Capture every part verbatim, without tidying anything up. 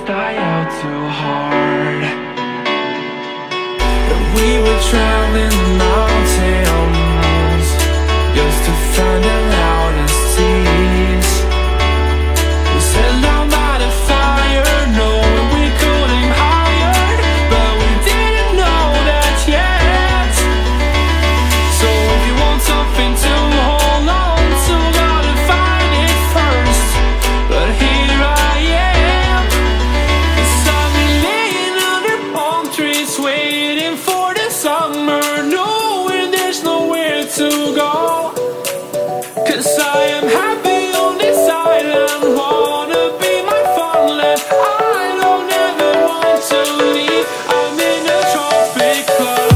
die out too hard. And we were traveling the mountains just to find the loudest tears. We sat down by the fire, knowing we could aim higher, but we didn't know that yet. So if you want something to hold on to, gotta find it first. But here I am, 'cause I've been laying under palm trees, waiting for the summer, knowing there's nowhere to go. 'Cause I am happy on this island, wanna be my farmland. I don't ever want to leave, I'm in a tropic club.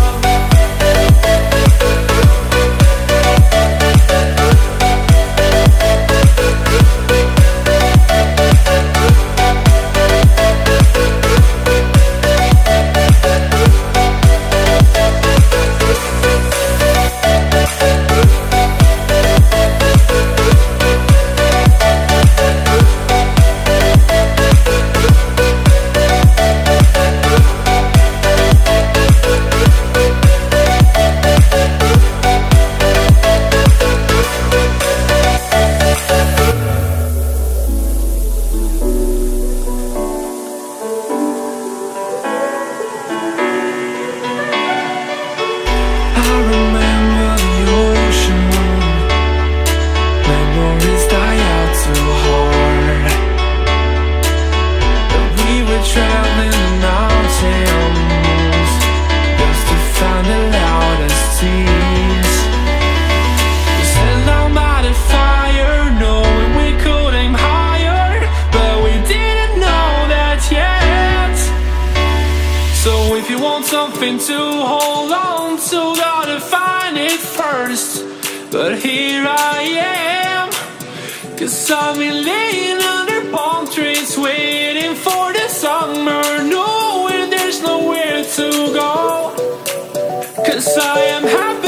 I remember the ocean, memories die out too hard. And we were traveling the mountains just to find the loudest tears. We sat down by the fire, knowing we could aim higher, but we didn't know that yet. So if you want something to hold on to, gotta find it first. But here I am, 'cause I've been laying under palm trees, waiting for the summer, knowing there's nowhere to go. 'Cause I am happy